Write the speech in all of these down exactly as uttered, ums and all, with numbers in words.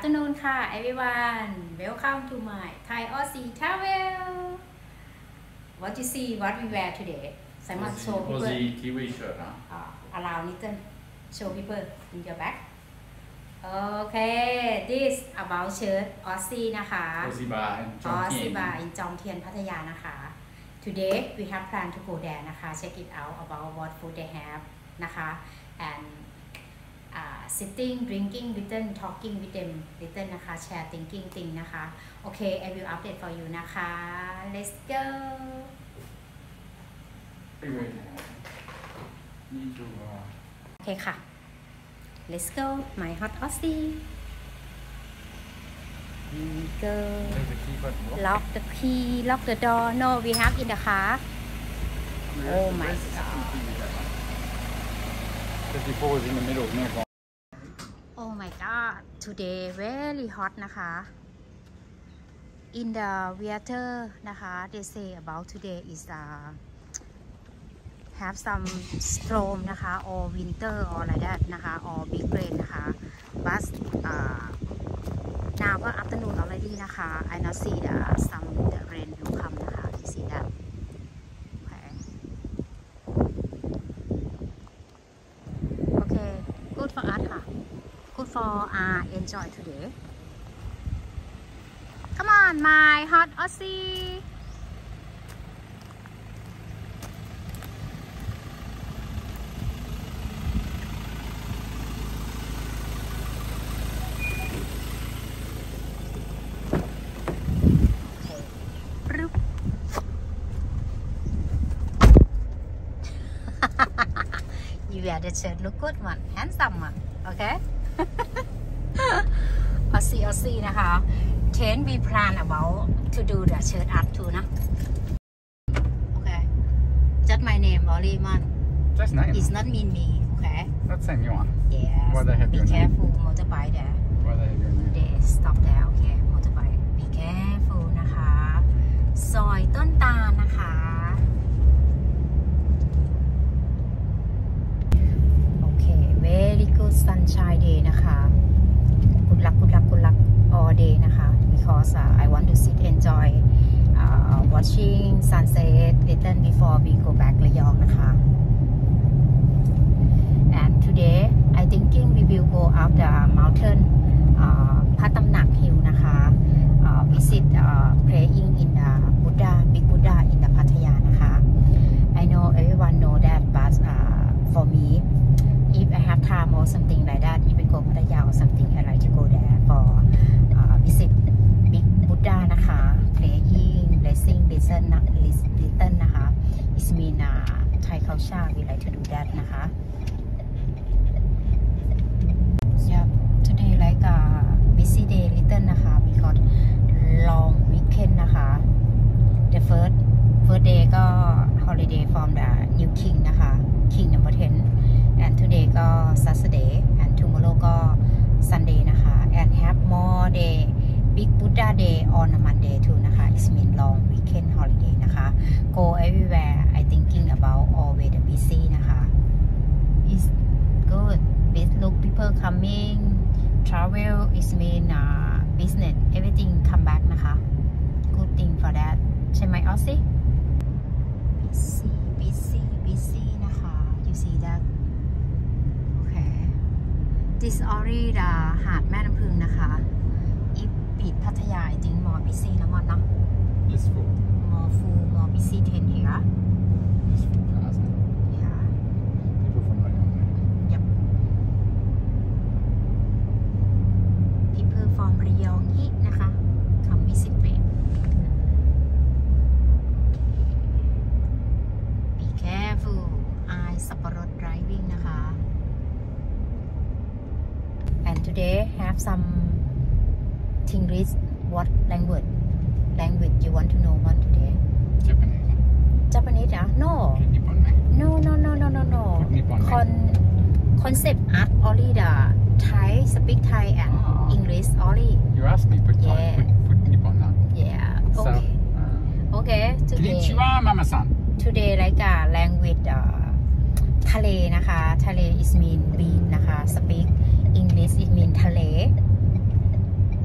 afternoon ค่ะ everyone welcome to my Thai Aussie travel what you see what we wear today สามารถโชว์ people Aussie Kiwi shirt นะ allow little show people in your back okay this about shirt Aussie นะคะ Aussie bar in Jomtien Aussie bar in จอมเทียนพัทยานะคะ today we have plan to go there นะคะ check it out about what food they have นะคะ and Uh, sitting drinking with them talking with them little นะคะ share thinking thing นะคะ okay I will update for you นะคะ let's go โอเคค่ะ let's go my hot Aussie here we go lock the key lock the door no we have in the car oh my god thirty-four is in the middle near Oh my god today very hot นะคะ in the weather นะคะ they say about today is uh, have some storm นะคะ or winter or like that นะคะ or big rain นะคะ but uh, now afternoon already นะคะ I not see the some the rain will come นะคะ you see that okay okay good for us ค่ะGood for uh, enjoy today. Come on, my hot Aussie. You wear the shirt look good one, handsome one, okay? Aussie Aussie นะคะ Can we plan about to do the shirt art too นะ Okay just my name only man Just name It's not mean me okay That's same you want Yes Why they have Be your name careful motorbike there Why they have your name They stop there okay motorbike Be careful นะคะซอยต้นตาลนะคะ Okay very good sunshine day นะคะ Good luck good luck good luck all day นะคะ because uh, I want to sit enjoy uh, watching sunset little before we go back ระยองนะคะ and today I thinking we will go up the mountain uh, พระตำหนัก hill นะคะ uh, visit uh, praying in the Buddha big Buddha in the พัทยานะคะ I know everyone know that but uh, for me if I have time or something like that if I go พัทยา or something I like to go there for uh, visit big Buddha นะคะ praying blessing listen listen นะคะ it mean uh, Thai culture we like to do that นะคะ yeah today like a busy day little นะคะ because long weekend นะคะ the first first day ก็ holiday from the new king นะคะ king number ten and today ก็ Saturday and tomorrow ก็ Sunday นะคะ and have more day big Buddha day on a Monday too นะคะ it's mean long weekend holiday นะคะ go everywhere I thinking about always the busy นะคะ it's good big look people coming travel is mean uh, business everything come back นะคะ good thing for that ใช่ไหม Aussie busy busy busy นะคะ you see that This already the หาดแม่น้ำพึ่งนะคะ if ปิดพัทยา I think more busy แล้วมั้งเนาะ It's full more full more busy ten here It's full cars yeah People from Rayong Yep people from ระยองฮินะคะ come visit me be careful I สับปะรด driving นะคะ and today have some English what language language you want to know one today Japanese Japanese อ่ะ no Nippon ไหม no no no no no no Nippon ไหม Con concept art only the Thai speak Thai and oh. English only You asked me put Thai yeah. put, put Nippon นะ yeah so okay uh, okay today Konnichiwa mama-san today like a language uh, ทะเลนะคะ ทะเล is mean beach นะคะ speak English it mean ทะเล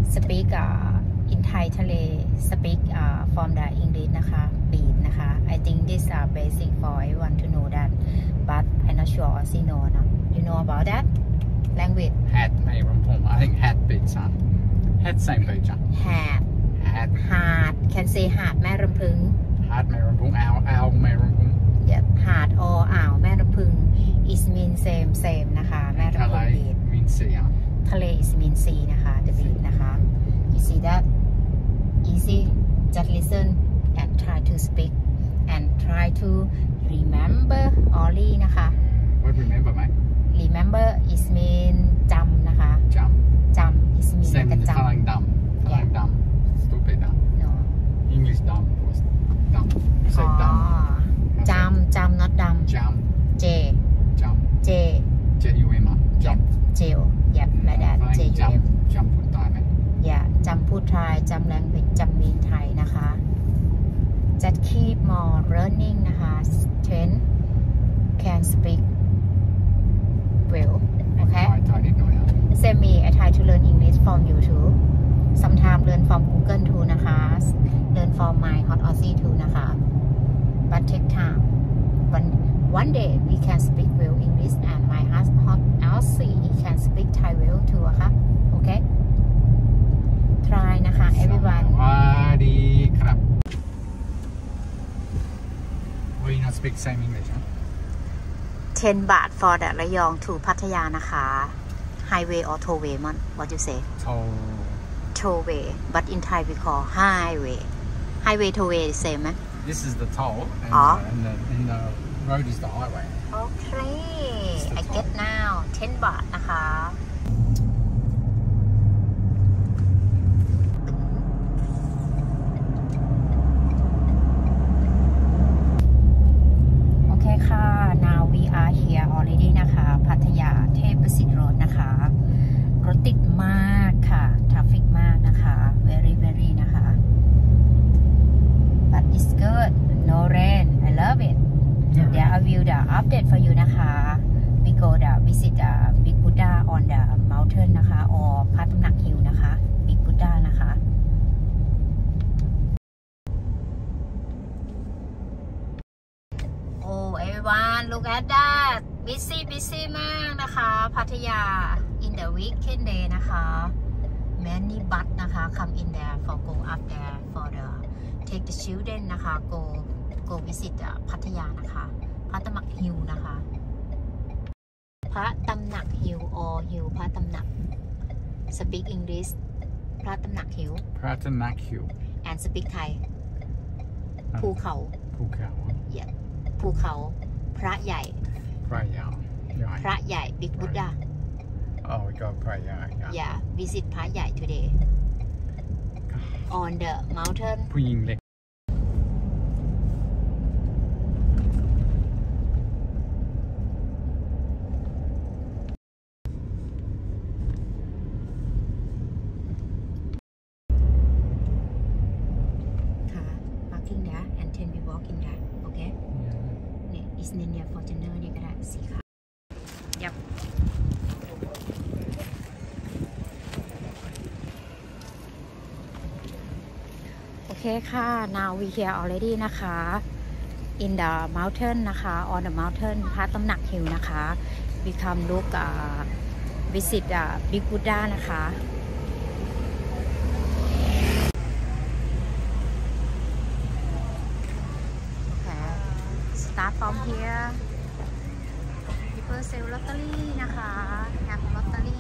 speak uh, in Thai ทะเล speak uh, from the English นะคะ beat นะคะ I think this are basic for everyone to know that but I'm not sure Aussie know now you know about that language hat ไม่รวมพง I think hat beats on hat same beat on hat hat hard can say hard แม่รำพึง hat ไม่รวมพง owl owl ไม่รวมพง yep hard or อ่าวแม่รำพึง is mean same same นะคะแม่รำพึง beat mean sea ทะเล is mean sea นะคะ the beat นะคะ you see that easy just listen and try to speak and try to remember only นะคะ what remember ไหม remember is mean จำนะคะจำจำ is mean แล้วก็จำฝรั่งดำฝรั่งดำ stupid นะ no English ดำ was ดำ say ดำจำจำ not ดำจำ J จำ J J U M อ่ะจำ J yep like that J U จ M ำจำพูดตายไหม yeah จำพูดไทยจำ language จำ mean ไทยนะคะ just keep more learning นะคะ ten can speak well okay ตายนิดหน่อยอ่ะ same me I try to learn English from YouTube sometimes learn from Google too นะคะ learn from my hot Aussie too นะคะ but take time one one day we can speak well English and my hot Aussie can speak Thai well too ค่ะ okay try นะคะ everyone สวัสดีครับ Why you not speak same English huh? ten บาท for the ระยอง to พัทยานะคะ highway or tollway man what you say Toll tollway but in Thai we call highway highway tollway the same ไหม This is the toll and, Oh. uh, and, the, and the road is the highway okay the I toll. get now ten บาทนะคะโอเคค่ะ now we are here already นะคะพัทยาเทพประสิทธิ์โรดนะคะรถติดมากค่ะทราฟฟิกมากนะคะ very very นะคะ but it's good no rain I love it there I will the update for you นะคะ we go the visit the Big Buddha on the mountain นะคะ or พระตำหนักฮิลนะคะ Big Buddha นะคะ oh everyone look at that busy busy มากนะคะพัทยา in the weekend day นะคะ many bus นะคะ come in there for go up there for the take the children นะคะ go go visit พัทยานะคะพระตำหนักฮิลนะคะพระตำหนักฮิล or ฮิลพระตำหนัก speak English พระตำหนักฮิล Pratanak Hill and speak Thai ภูเขาภูเขา yeah ภูเขาพระใหญ่พระยาใหญ่พระใหญ่ Big Buddha Oh we got พระยา yeah visit พระใหญ่ today on the mountain ผู้หญิงเล็กค่ะ parking there and then we walk in there okay เนี่ย is near Fortuner เนี่ยก็ได้สีขาว yepโอเคค่ะ now we here already นะคะ in the mountain นะคะ on the mountain พระตำหนักฮิลนะคะ we come look uh, visit the Big Buddha นะคะ okay start from here people sell lottery นะคะ have lottery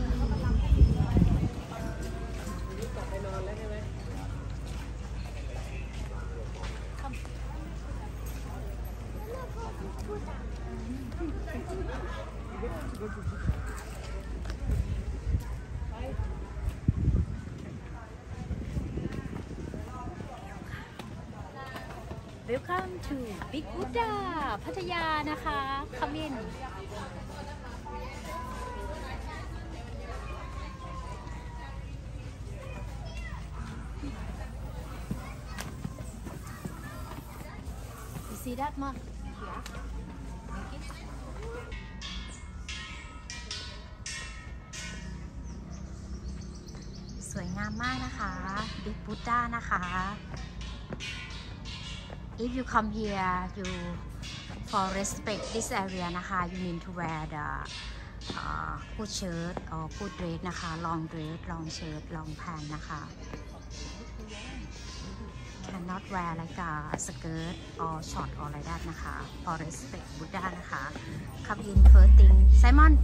Welcome to Big Buddha พัทยานะคะ Come in You see that ma? Yeah. สวยงามมากนะคะ Big Buddha นะคะ If you come here you for respect this area นะคะ you need to wear the uh, good shirt or good dress นะคะ long dress long shirt long pant นะคะ cannot wear like a skirt or short or like that นะคะ for respect Buddha นะคะ come in first thing Simon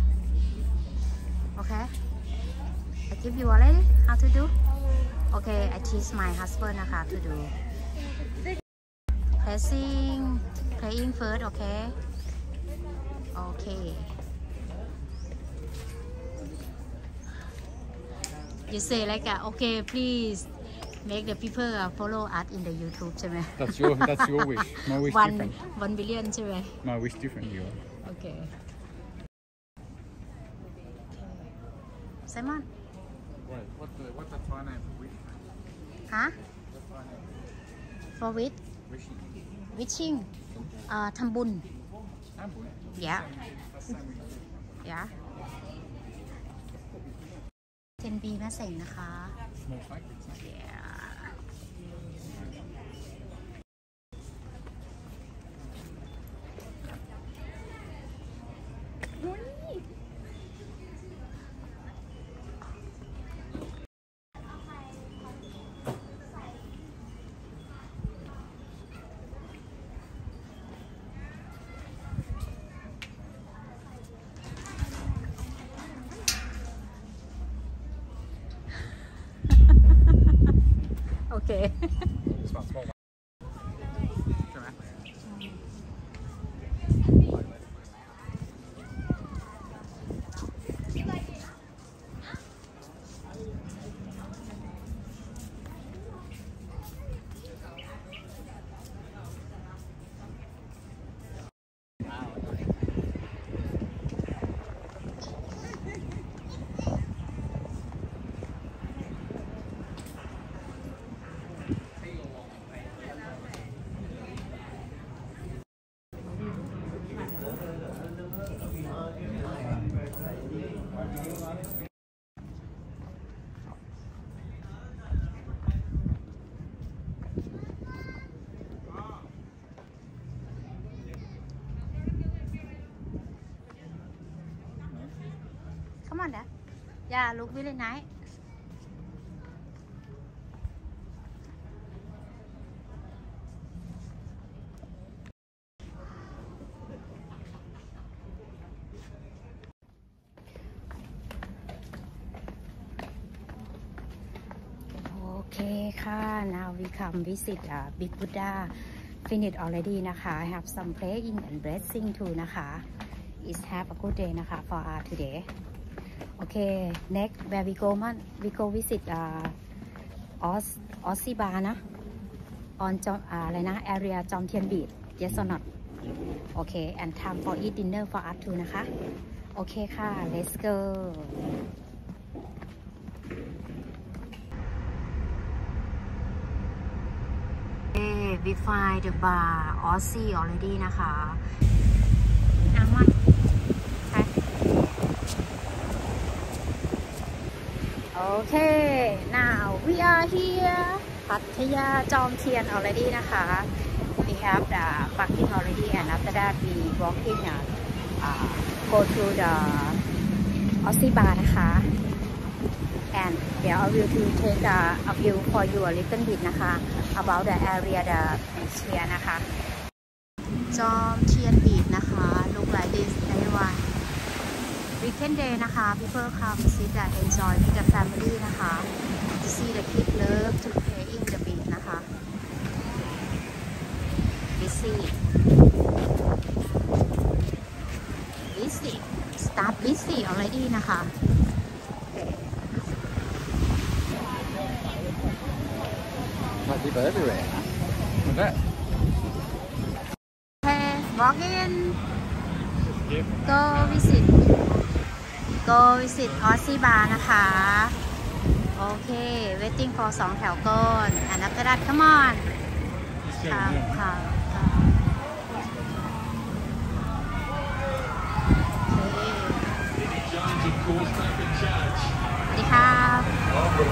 okay I give you already how to do okay I teach my husband นะคะ to do pressing playing first okay okay you say like a, okay please make the people follow us in the YouTube ใช่ไหม That's your that's your wish. My wish one different. one billion ใช่ไหม My wish different. You. okay Simon Wait, what the what's the Thai name for wish? ฮะ What's Thai name? for with Wishing. wishing เอ่อทำบุญ Ample. yeah That's the same we do. yeah เทนบีแม่เสงนะคะ Small factories. yeah okay This one's small one. Sure, man. come on Dad yeah look really nice okay ค่ะ now we come visit uh, Big Buddha finish already นะคะ I have some praying and blessing too นะคะ is have a good day นะคะ for us today okay next where we go man we go visit uh, Os Aussie Bar นะ on จอมอะไรนะ area จอมเทียนบีช yes or not okay and time for eat dinner for us too นะคะโอเคค่ะ let's go we find the bar Aussie already นะคะอามันไปโอเค now we are here พัทยาจอมเทียน already นะคะ we have the parking already and after that we walking uh, uh, go to the Aussie bar นะคะ and เดี๋ยว I will to take a, a view for you a little bit นะคะ about the area the beach here นะคะ จอมเทียนบีชนะคะ look like this everyone weekend day นะคะ people come see that enjoy with the family นะคะ to see the kids love to play in the beach นะคะ busy busy start busy already นะคะ Like people everywhere. Look at that. Okay walk in go visit go visit Aussie bar นะคะโอเค waiting for สองแถวก่อน and after that come on ครับครับโอเคสวัสดีครับ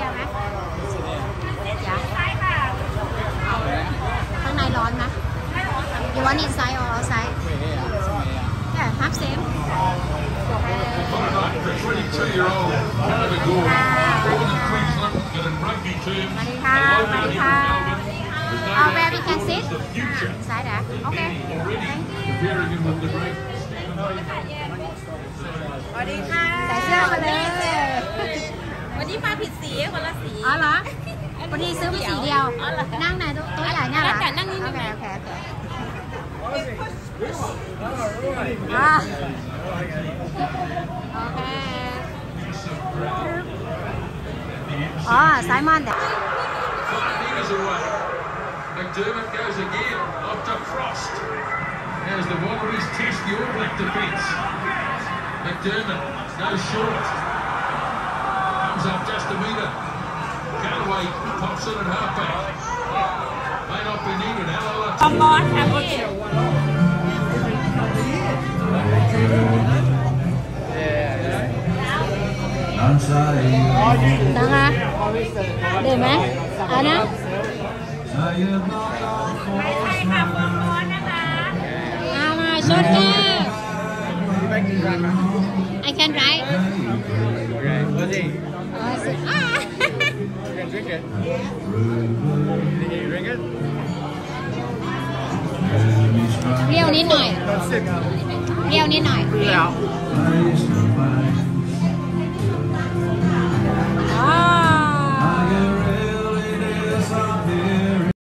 ไหมอยากข้างในร้อนไหม You want inside or outside? Yeah, half same. twenty-two-year-old Canada Gore, born in Queensland, but in rugby terms, สวัสดีค่ะ สวัสดีค่ะ Oh, where we can sit? Inside อ่ะ Okay. Thank you. pairing him with the great สวัสดีค่ะใส่เสื้อมาเลยวันนี้มาผิดสีคนละสีอ๋อเหรอพอดีซื้อมาสีเดียวอ๋อเหรอนั่งไหนตัวตัวใหญ่เนี่ยเหรอนั่งนั่งนี่โอนี่เคโอเคโอเคอ่าโอเคอ๋อไซมอนเด็ก metres away. McDermott goes again, off to Frost. As the Wallabies test the All Black defence. McDermott goes short. Comes up just a metre. Galloway pops in at halfback. May not be needed. Hello. คอมมอนค่ะพี่นะคะเดือดไหมเอานะไม่ใช่ค่ะคอมมอนนะคะเอามาชดแก้ว I can write Okay, Lizzie, อ๋อสิอ่า you can drink it. Can you drink it? เปรี้ยวนิดหน่อย That's it. เปรี้ยวนิดหน่อย Yeah.